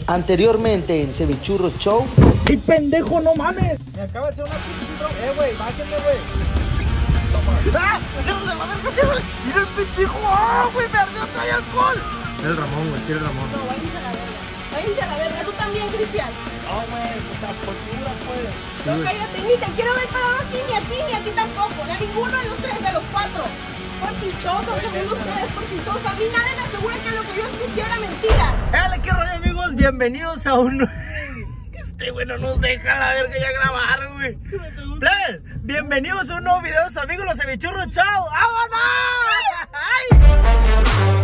Anteriormente en Cevichurros Show. ¡Ay, pendejo, no mames! Me acaba de hacer una pinche güey, bájenme, güey. ¡Ah! ¡Ciérrale la verga, ciérrale! ¡Mira el pendejo! ¡Ah, güey! ¡Me ardió, trae alcohol! Es el Ramón, güey, sí, el Ramón. No, váyanse a la verga. Váyanse a la verga. Tú también, Cristian. No, güey, o sea, por cultura, pues. No, cállate. Ni te quiero ver parado aquí, ni a ti tampoco. Ni a ninguno de los tres, de los cuatro. Por chistoso, según ustedes, por chistoso. A mí nadie me asegura que lo que yo escuché era mentira. ¡Hola, qué rollo, amigos! Bienvenidos a un... Este güey no nos deja la verga ya grabar, güey. Plebes, bienvenidos a un nuevo video de sus amigos los Cevichurros Show. ¡Vámonos! ¡Ay!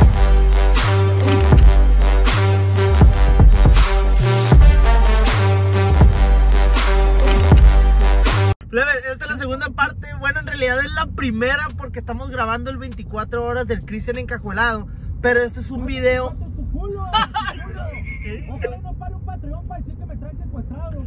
Plebes, esta es la segunda parte. Bueno, en realidad es la primera porque estamos grabando el 24 horas del Cristian encajuelado. Pero este es un video... Ojalá no para un Patreon para decir que me traen secuestrado.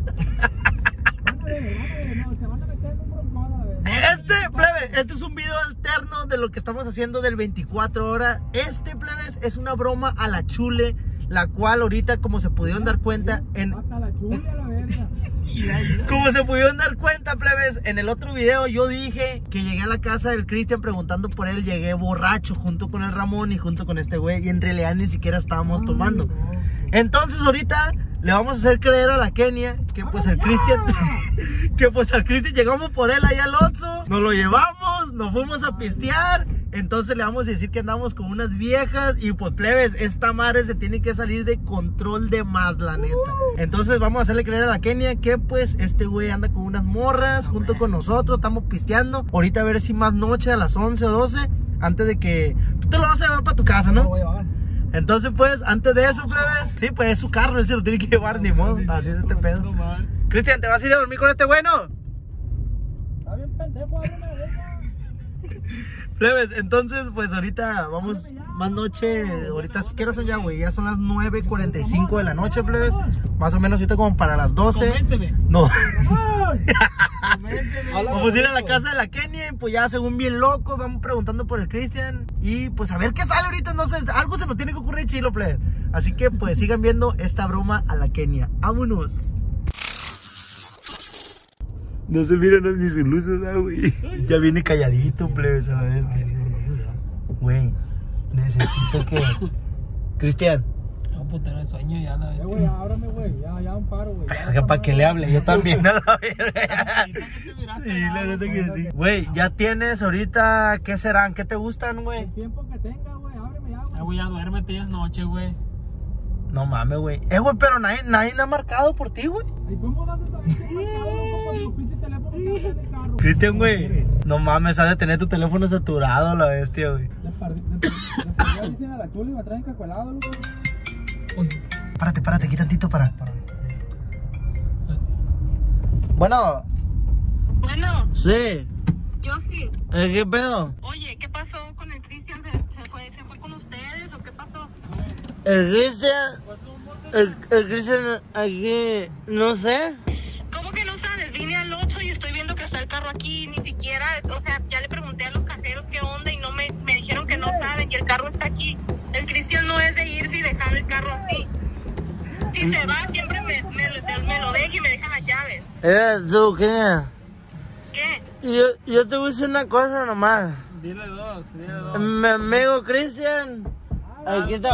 No, se van a meter en un broncón a la vez. Este es un video alterno de lo que estamos haciendo del 24 horas. Plebes, es una broma a la chule, la cual ahorita, como se pudieron dar cuenta Hasta la chule a la verga. Como se pudieron dar cuenta, plebes, en el otro video yo dije que llegué a la casa del Cristian preguntando por él. Llegué borracho junto con el Ramón y junto con este güey, y en realidad ni siquiera estábamos tomando. Entonces ahorita le vamos a hacer creer a la Kenia que pues el Cristian al Cristian llegamos por él allá al Oxxo, nos lo llevamos, nos fuimos a pistear. Entonces le vamos a decir que andamos con unas viejas. Y pues, plebes, esta madre se tiene que salir de control de más, la neta. Entonces vamos a hacerle creer a la Kenia que pues este güey anda con unas morras junto con nosotros, estamos pisteando. Ahorita a ver si más noche, a las 11 o 12, antes de que... Tú te lo vas a llevar para tu casa, ¿no? No voy a llevar. Entonces pues, antes de eso, plebes, sí, pues es su carro, él se lo tiene que llevar, ni modo. Así es este pedo. Cristian, ¿te vas a ir a dormir con este bueno? Está bien pendejo, ábreme la verga. Plebes, entonces pues ahorita vamos más noche. Ahorita, ¿qué hora son ya, güey? Ya son las 9:45 de la noche, plebes. Más o menos ahorita como para las 12. Convénceme. No. Convénceme. Vamos a ir a la casa de la Kenia y pues ya según bien loco vamos preguntando por el Cristian. Y pues a ver qué sale ahorita, no sé, algo se nos tiene que ocurrir chilo, plebes. Así que pues sigan viendo esta broma a la Kenia. ¡Vámonos! No se miran ni sus luces, güey. Ya viene calladito, plebes, a la vez. Güey, necesito que... Cristian. No, pues tener sueño ya la vez. Güey, ábrame, güey. Ya un paro, güey. Para que le hable, yo también a la verga. Sí, la neta que sí. Güey, ya tienes ahorita, ¿qué serán? ¿Qué te gustan, güey? El tiempo que tenga, güey. Ábreme ya, güey. Güey, ya duérmete, ya es noche, güey. No mames, güey. Güey, pero nadie ha marcado por ti, güey. ¿Y cómo vas a saber que me marcado, loco, con tu pinche teléfono que está en el carro? Cristian, güey, no mames, has de tener tu teléfono saturado, la bestia, güey. Le perdí a la chula y me traen cacuelado, loco. Párate, aquí tantito para... Bueno. Bueno, Sí. yo sí. ¿Qué pedo? Oye, ¿qué pasó con el Cristian? ¿Se fue con ustedes o qué pasó? El Cristian aquí, no sé. ¿Cómo que no sabes? Vine al Oxxo y estoy viendo que está el carro aquí. Ni siquiera, o sea, ya le pregunté a los cajeros qué onda y no me dijeron que no saben y el carro está aquí. El Cristian no es de irse y dejar el carro así. Si se va, siempre me lo deja y me deja las llaves. Tú, Kenia. ¿Qué? Yo te voy a decir una cosa nomás. Dile dos. Mi amigo Cristian, aquí está.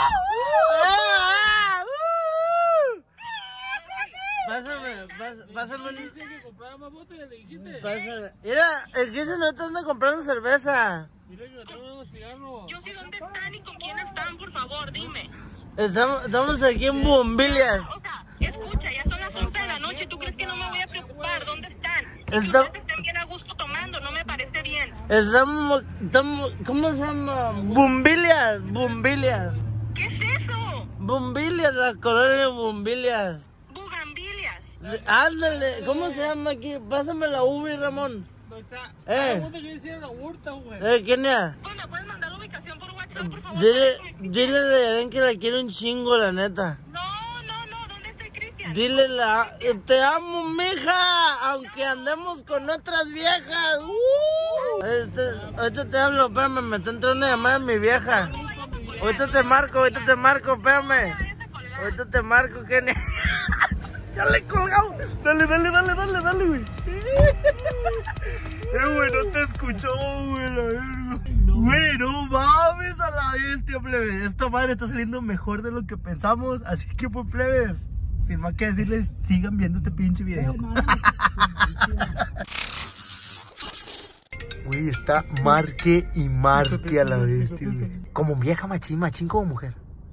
Pásame un... Dice que comprara más botellas, le dijiste. Pásame. Mira, el Cristian no anda comprando cerveza. Dile que me traigan unos cigarros. Yo sé dónde están y con quién están, por favor, dime. Estamos aquí en Bombillas. O sea, escucha, ya son las 11 de la noche. ¿Tú crees que no me voy a preocupar? ¿Dónde están? Y que Está- ustedes estén bien a gusto tomando, no me parece bien. Estamos, ¿cómo se llama? Bombillas. ¿Qué es eso? Bombillas, la colonia Bombillas. Bugambilias. Ándale, ¿cómo se llama aquí? Pásame la uvi, Ramón. ¿Dónde está? Eh. ¿Dónde que hicieron la hurta, güey? Kenia, Pues me puedes mandar la ubicación por WhatsApp, por favor. dile de ven que la quiero un chingo, la neta. No, ¿dónde está el Cristian? Dile te amo, mija, aunque andemos con otras viejas. Ahorita te hablo, espérame, me está entrando una llamada de mi vieja. Ahorita te marco, espérame. Ahorita te marco, Kenny. Ya le colgamos. Dale, güey. Güey, no te escuchó, güey, la verga. Güey, no mames a la bestia, plebes. Esta madre está saliendo mejor de lo que pensamos. Así que, pues, plebes, sin más que decirles, sigan viendo este pinche video. Güey, está marque y marque a la bestia, güey. Como vieja, machín como mujer.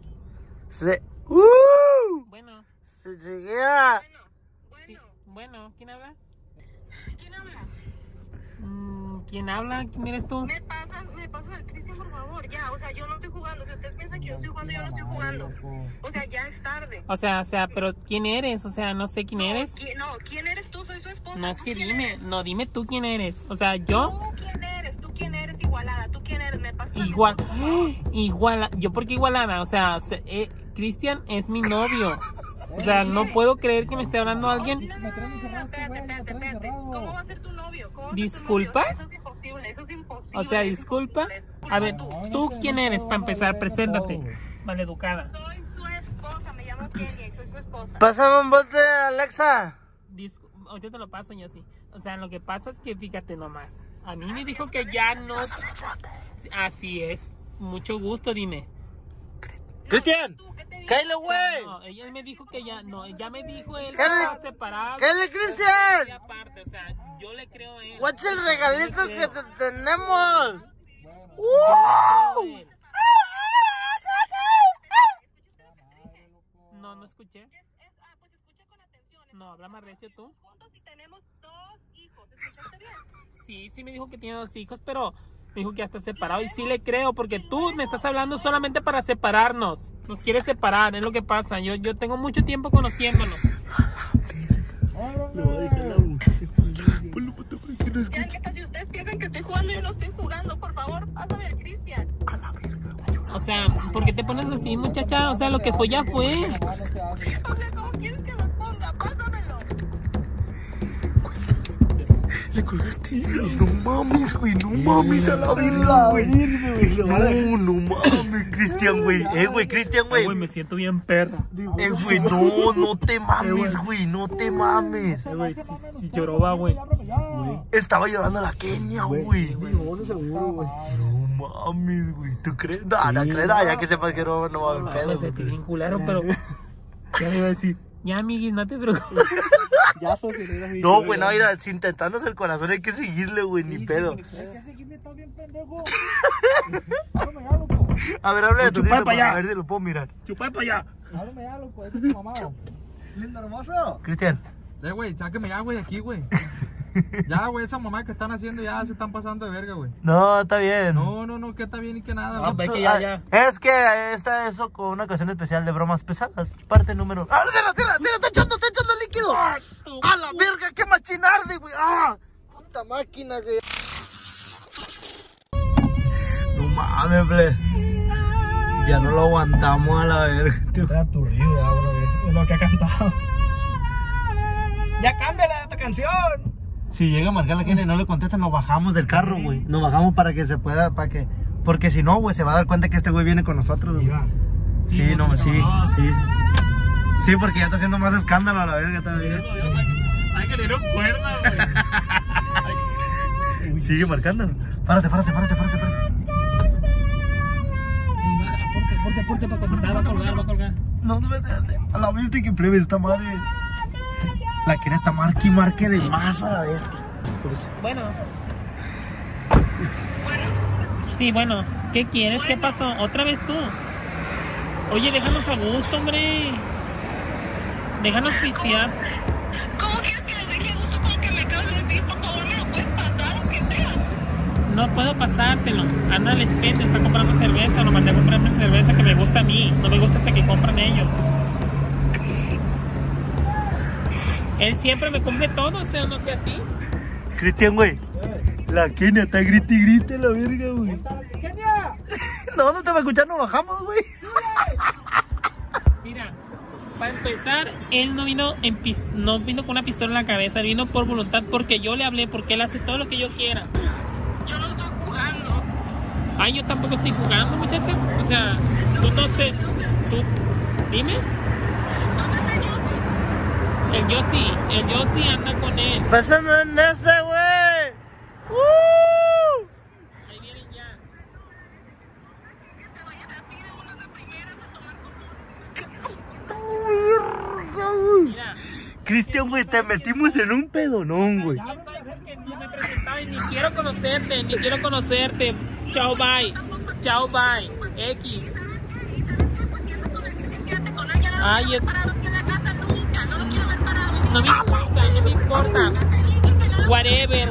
Bueno. Se lleguea. Sí. Bueno, ¿quién habla? ¿Quién habla? ¿Quién habla? ¿Quién eres tú? Me pasas al Cristian, por favor, ya. O sea, yo no estoy jugando. Si ustedes piensan que yo estoy jugando, yo no estoy jugando. O sea, ya es tarde. O sea, pero ¿quién eres? O sea, no sé quién eres. ¿Quién eres tú? Soy su esposa. No, es que dime, no, dime tú quién eres. O sea, yo... ¿Tú quién eres, Igualada? ¿Tú quién eres? Me pasas Igual, ¿yo por qué Igualada? O sea, Cristian es mi novio. O sea, no puedo creer que me esté hablando alguien. No, espérate. ¿Cómo va a ser tu novio? ¿Disculpa? Eso es imposible, eso es imposible. O sea, disculpa. A ver, ¿tú quién eres? Para empezar, preséntate. Maleducada. Soy su esposa, me llamo Kenia y soy su esposa. Pásame un bote, Alexa. Ahorita te lo paso yo sí. O sea, lo que pasa es que fíjate nomás. A mí me dijo que ya no... Así es. Mucho gusto, dime. Cristian, cállate, güey. No, ella me dijo que ya... No, ya me dijo él que Cállate. estaba separado. ¡Cállate, Cristian! Y aparte, o sea, yo le creo a él. Watch el regalito que te tenemos. No escuché. Pues escucha con atención. No, habla más recio tú. Juntos y tenemos 2 hijos. ¿Escuchaste bien? Sí me dijo que tiene 2 hijos, pero me dijo que ya está separado. Y sí le creo, porque tú me estás hablando solamente para separarnos. Nos quieres separar, es lo que pasa. Yo tengo mucho tiempo conociéndolo. No, deja la mujer. Ponlo para que no Ya, escuche. neta, si ustedes piensan que estoy jugando, yo no estoy jugando. Por favor, pásame al Cristian. A la verga. O sea, ¿por qué te pones así, muchacha? O sea, lo que fue ya fue. O sea, ¿cómo quieres que me ponga? Pásamelo. Le colgaste. No mames, güey. No mames a la verga, güey. No mames, Cristian, güey. Güey, Cristian, güey. Güey, me siento bien perra. Güey, no te mames, güey. No te mames. Güey, si lloró va, güey. Estaba llorando la Kenia, güey. No seguro, güey. No mames, güey. ¿Tú crees? No crees, ya que sepas que no va a haber pedo. Me sentí bien culero, pero... Ya le iba a decir, ya, amiguis, no te preocupes. Ya sos que le No, güey, no, mira, si intentándose el corazón hay que seguirle, güey, ni pedo. A ver, habla de tu Chupar tito para allá. a ver si lo puedo mirar. Chupé para allá. Háblame ya, loco, este es tu mamá. Lindo hermoso. Cristian. Güey, sáqueme ya, güey, de aquí, güey. Ya, güey, esa mamá que están haciendo ya se están pasando de verga, güey. No, está bien. No, que está bien y que nada, No, güey. ve que ya. Es que está eso con una ocasión especial de bromas pesadas. Parte número. ¡Ah, cierra! ¡Está echando líquido! ¡A la verga! ¡Qué machinarde, güey! ¡Ah! ¡Puta máquina, güey! No mames, ple. Ya no lo aguantamos a la verga. Está aturdido ya, bro, es lo que ha cantado. Ya cámbiala de esta canción. Si llega a marcar la gente y no le contesta, nos bajamos del carro, güey. Nos bajamos para que se pueda, porque si no, güey, se va a dar cuenta que este güey viene con nosotros, güey. Sí, sí, porque ya está haciendo más escándalo a la verga también. Hay que le dieron cuerda, güey. Sigue marcando. Párate. Porte para contestar, va a colgar. No, a la bestia que plebe esta madre. La que está marque de más a la bestia. Bueno. Sí, bueno. ¿Qué quieres? ¿Qué pasó? ¿Otra vez tú? Oye, déjanos a gusto, hombre. Déjanos pistear. ¿Cómo quieres que le deje gusto con que me cause de ti? Por favor, ¿me lo puedes pasar o que sea? No puedo pasártelo. Ándale, gente, está comprando cerveza. Lo mandé a comprarme cerveza que me gusta a mí. No me gusta esa que compran ellos. Él siempre me cumple todo, o sea, no sé a ti. Cristian, güey. La Kenia está grite la verga, güey. ¡Kenia! No te va a escuchar, nos bajamos, güey. Mira, para empezar, él no vino con una pistola en la cabeza, vino por voluntad porque yo le hablé, porque él hace todo lo que yo quiera. Yo no estoy jugando. Ay, yo tampoco estoy jugando, muchacha. O sea, tú no sé, tú, dime. El Yossi anda con él. Pásame en este, güey. Ahí vienen ya. Mira. Cristian, güey, te metimos en un pedonón, güey. Ya sabes que no me presentaba y ni quiero conocerte, Chao, bye. Chao, bye. X. Ay, no me importa. Whatever.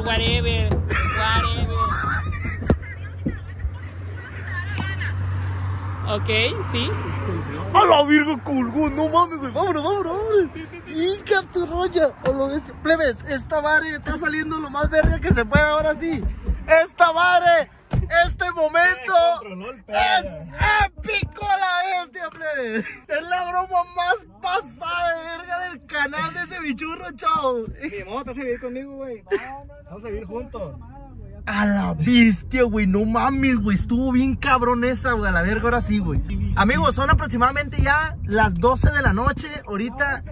Ok, sí. A la virgo colgó, no mames, güey. Vámonos. Hica tu rolla. A lo bestia. Plebes, esta madre está saliendo lo más verga que se puede ahora sí. Esta madre, este momento es épico a la bestia, plebes. Es la broma más pasada de verga del canal de ese bichurro, chao. ¿Te vas a vivir conmigo, güey? Vamos a vivir juntos. A la bestia, güey, no mames, güey, estuvo bien cabrón esa, güey, a la verga, ahora sí, güey. Amigos, son aproximadamente ya las 12 de la noche, ahorita...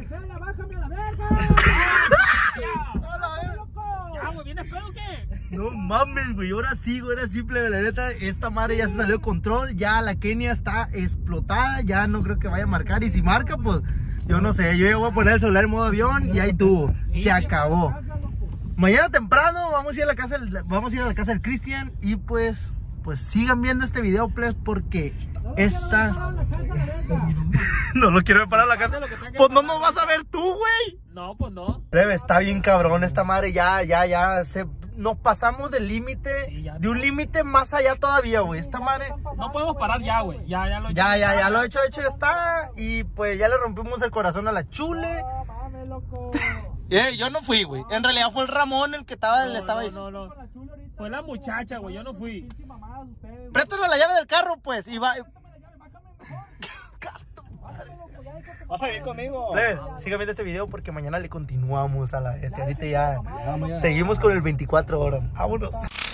Ya, güey, ¿vienes pedo o qué? No mames, güey, ahora sí, plebe, la neta, esta madre ya se salió de control, ya la Kenia está explotada, ya no creo que vaya a marcar, y si marca, pues, yo no sé, yo ya voy a poner el celular en modo avión, y ahí tuvo, se acabó. Mañana temprano vamos a ir a la casa del Cristian y pues sigan viendo este video, please, porque esta... No lo quiero ver para la casa. Pues no nos vas a ver tú, güey. No, pues no. Plebe, está bien cabrón esta madre, ya nos pasamos del límite, de un límite más allá todavía, güey. Esta madre... No podemos parar ya, güey. Ya lo he hecho. Ya lo hecho ya está. Y pues ya le rompimos el corazón a la Chule. Yo no fui, güey. En realidad fue el Ramón el que le estaba diciendo. No. Fue la muchacha, güey. Yo no fui. Préstame la llave del carro, pues. Y va. ¿Vas a vivir conmigo? Sigan viendo este video porque mañana le continuamos a la ahorita ya. Seguimos con el 24 horas. Vámonos.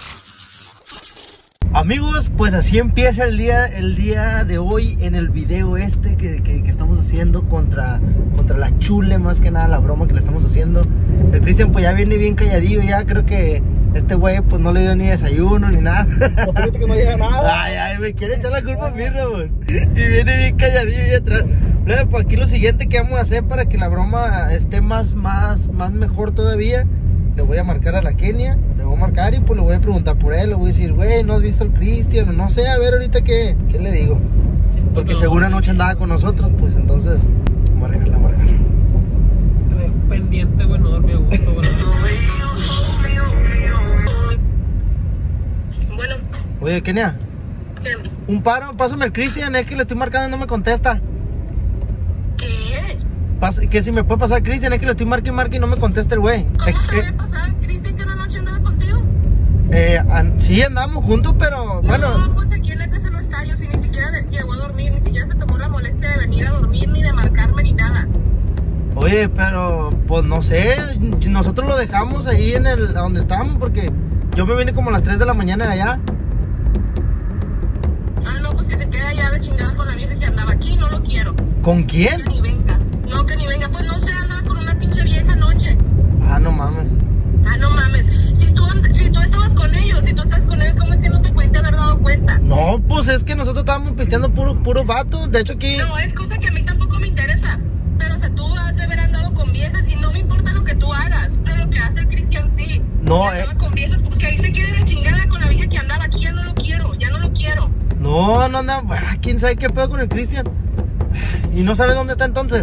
Amigos, pues así empieza el día de hoy en el video este que estamos haciendo contra la Chule, más que nada la broma que le estamos haciendo. El Cristian pues ya viene bien calladillo, ya creo que este güey pues no le dio ni desayuno ni nada. Que no llega nada. Ay, me quiere echar la culpa a mí, Ramón. Y viene bien calladillo y atrás. Pues aquí lo siguiente que vamos a hacer para que la broma esté más mejor todavía. Le voy a marcar a la Kenia, le voy a marcar y pues le voy a preguntar por él. Le voy a decir, güey, ¿no has visto al Cristian? No sé, a ver ahorita qué le digo. Sí, porque según anoche andaba con nosotros, pues entonces, vamos a marcar. Estoy pendiente, güey, no dormí a gusto, güey. Bueno. Oye, Kenia. ¿Qué? Un paro, pásame al Cristian, es que le estoy marcando y no me contesta. ¿Qué? Que si me puede pasar Cristian, es que le estoy marque y no me contesta el güey. ¿Cómo te va a pasar, Cristian, que una noche andaba contigo? Sí, andamos juntos, pero bueno. No, pues aquí en el no está, yo si ni siquiera llegó a dormir, ni siquiera se tomó la molestia de venir a dormir, ni de marcarme, ni nada. Oye, pero, pues no sé, nosotros lo dejamos ahí donde estábamos, porque yo me vine como a las 3 de la mañana de allá. Ah, no, pues que se quede allá de chingada con la vieja que andaba aquí, no lo quiero. ¿Con quién? Que ni venga. No, que ni venga, pues no sé, andaba con una pinche vieja anoche. Ah, no mames. Si tú estabas con ellos, ¿cómo es que no te pudiste haber dado cuenta? No, pues es que nosotros estábamos pisteando puro vato. De hecho aquí... No, es cosa que a mí tampoco me interesa. Pero o sea, tú has de haber andado con viejas y no me importa lo que tú hagas. Pero lo que hace el Cristian sí. No, andaba con viejas, pues que ahí se quede de chingada con la vieja que andaba aquí, ya no lo quiero. No, anda, quién sabe qué pedo con el Cristian. ¿Y no sabe dónde está entonces?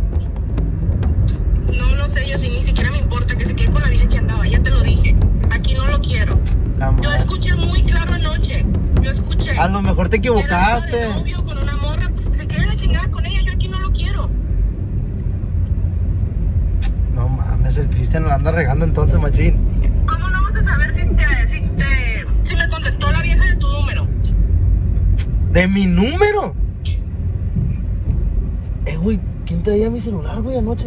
No sé, yo sí, ni siquiera me importa que se quede con la vieja que andaba, ya te lo dije. Aquí no lo quiero. Yo escuché muy claro anoche. A lo mejor te equivocaste. Era de novio con una morra, pues que se quede la chingada con ella, yo aquí no lo quiero. No mames, el Cristian la anda regando entonces, machín. ¿Cómo no vas a saber si me contestó la vieja de tu número? ¿De mi número? Güey, ¿quién traía mi celular, güey, anoche?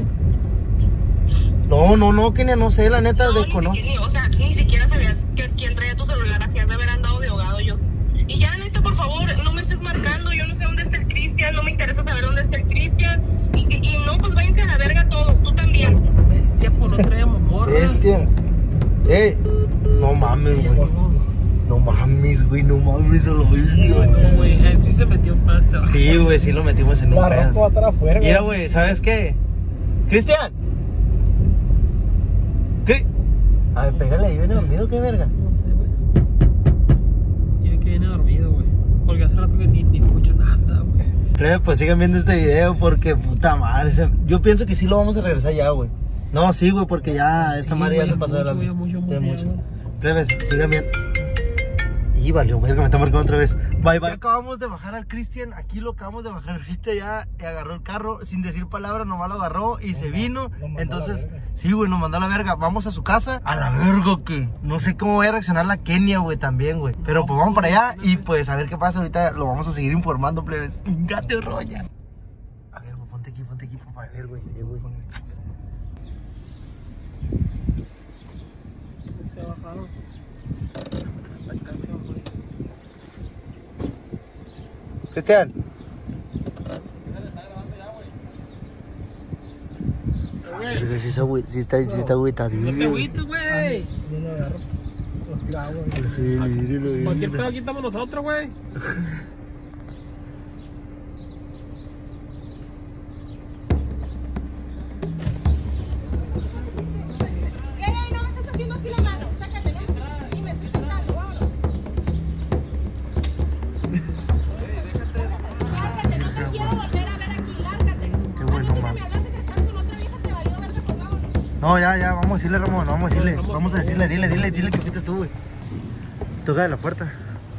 No, Kenia, no sé, la neta, desconozco. Ni siquiera sabías quién traía tu celular, así has de haber andado de ahogado yo. Y ya, neta, por favor, no me estés marcando, yo no sé dónde está el Cristian, no me interesa saber dónde está el Cristian. Y no, pues váyanse a la verga todos, tú también. No mames, güey. No mames, güey, no mames, se lo viste, güey. No, güey, él sí se metió en pasta. Sí, güey, sí lo metimos en un La pedo. rampa va a estar afuera, Mira, güey, ¿sabes qué? ¡Cristian! A ver, pégale ahí, ¿viene dormido? ¿Qué verga? No sé, güey. Yo que viene dormido, güey. Porque hace rato que ni escucho nada, güey. Plebe, pues sigan viendo este video porque puta madre. Yo pienso que sí lo vamos a regresar ya, güey. No, sí, güey, porque ya esta madre ya se pasó de la. Mucho. Plebes, sigan viendo. Y valió, verga, me está marcando otra vez. Bye, bye. Ya acabamos de bajar al Cristian. Aquí lo acabamos de bajar ahorita ya. Agarró el carro sin decir palabra, nomás lo agarró y se vino. Entonces, sí, güey, nos mandó a la verga. Vamos a su casa. A la verga, que no sé cómo va a reaccionar la Kenia, güey, también, güey. Pero pues vamos para allá y pues a ver qué pasa. Ahorita lo vamos a seguir informando, plebes. Gate roya. A ver, güey, ponte aquí, papá. A ver, güey, güey. Se bajaron. Cristian. Verga, sí está agüitadillo. No te agüites, güey. Yo lo agarro. Agua, Sí, míralo. Cualquier pedo aquí estamos nosotros, güey. No me estás haciendo así la mano. Sácate, ¿no? Y me estoy sentando, vámonos. Lárgate, no te quiero volver a ver aquí, lárgate. Qué bueno, Anoche que man. me hablaste que estás con otra vieja, te valió verga, pues vámonos. No, ya, vamos a decirle, Ramón, vamos a decirle. Vamos a decirle, dile que fuiste tú, güey. Toca de la puerta.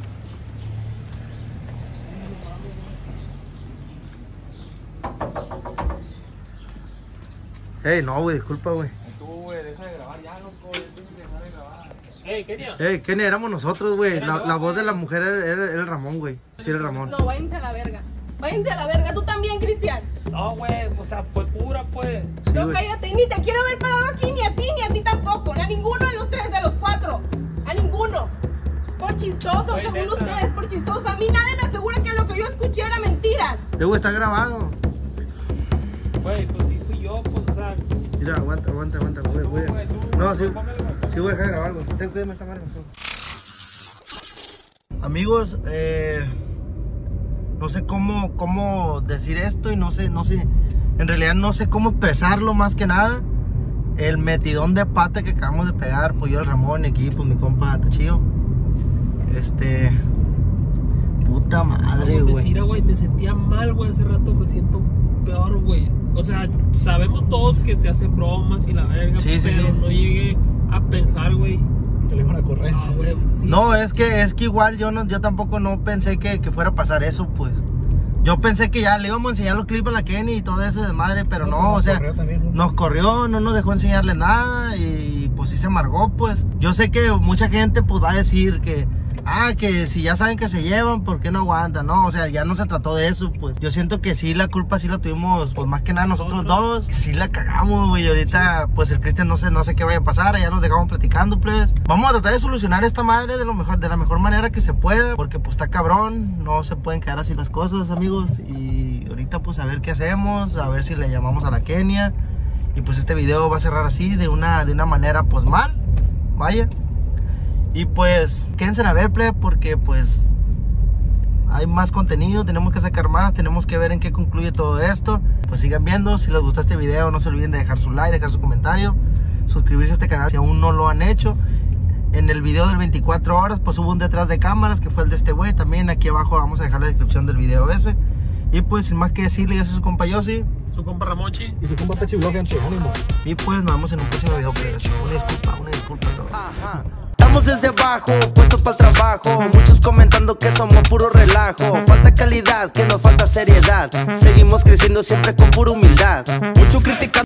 Ey, no, güey, disculpa, güey. Tú, güey, deja de grabar ya, loco. Ya tienes que dejar de grabar. Kenia. Ey, ¿quién éramos nosotros, güey? La voz de la mujer era el Ramón, güey. Sí, era el Ramón. No, váyanse a la verga. Váyanse a la verga. Tú también, Cristian. No, güey, o sea, fue pura, pues. Sí, No, güey. cállate. Ni te quiero ver parado aquí, ni a ti tampoco. A ninguno de los tres, de los cuatro. A ninguno. Por chistoso, Güey, según neta. ustedes, por chistoso. A mí nadie me asegura que lo que yo escuché era mentiras. Güey, está grabado. Güey, pues sí fui yo, pues, o sea. Mira, aguanta, güey. No, sí, sí voy a dejar de grabar, güey. Ten cuidado esta madre. Amigos, no sé cómo decir esto y no sé, en realidad no sé cómo expresarlo más que nada. El metidón de pata que acabamos de pegar, pues yo, el Ramón, y aquí, pues mi compa Tachillo. Puta madre, güey. Mira, güey, me sentía mal, güey, hace rato me siento peor, güey. O sea, sabemos todos que se hacen bromas y la verga, Sí, sí, pero sí. no llegué a pensar, güey. Que le van a correr. No, güey, sí. No, es que igual yo tampoco no pensé que fuera a pasar eso, pues. Yo pensé que ya le íbamos a enseñar los clips a la Kenny y todo eso de madre, pero no, o sea, corrió también, nos corrió, no nos dejó enseñarle nada y pues sí se amargó, pues. Yo sé que mucha gente pues va a decir que si ya saben que se llevan, ¿por qué no aguantan? No, o sea, ya no se trató de eso, pues. Yo siento que sí, la culpa sí la tuvimos, pues más que nada nosotros dos. Sí la cagamos, güey, y ahorita, pues el Cristian no sé qué vaya a pasar, ya nos dejamos platicando, pues. Vamos a tratar de solucionar esta madre de la mejor manera que se pueda, porque pues está cabrón, no se pueden quedar así las cosas, amigos. Y ahorita pues a ver qué hacemos, a ver si le llamamos a la Kenia. Y pues este video va a cerrar así, de una manera pues mal, vaya. Y pues quédense a ver, plebe, porque pues hay más contenido, tenemos que sacar más, tenemos que ver en qué concluye todo esto. Pues sigan viendo, si les gustó este video no se olviden de dejar su like, dejar su comentario, suscribirse a este canal si aún no lo han hecho. En el video del 24 horas pues hubo un detrás de cámaras que fue el de este güey, también aquí abajo vamos a dejar la descripción del video ese. Y pues sin más que decirle, yo soy su compa Yossi. Su compa Ramochi. Y su compa Tachi Vlog en su ánimo. Y pues nos vemos en un próximo video, plebe. Una disculpa a todos. Estamos desde abajo, puestos para el trabajo. Muchos comentando que somos puro relajo. Falta calidad, que nos falta seriedad. Seguimos creciendo siempre con pura humildad. Mucho criticando.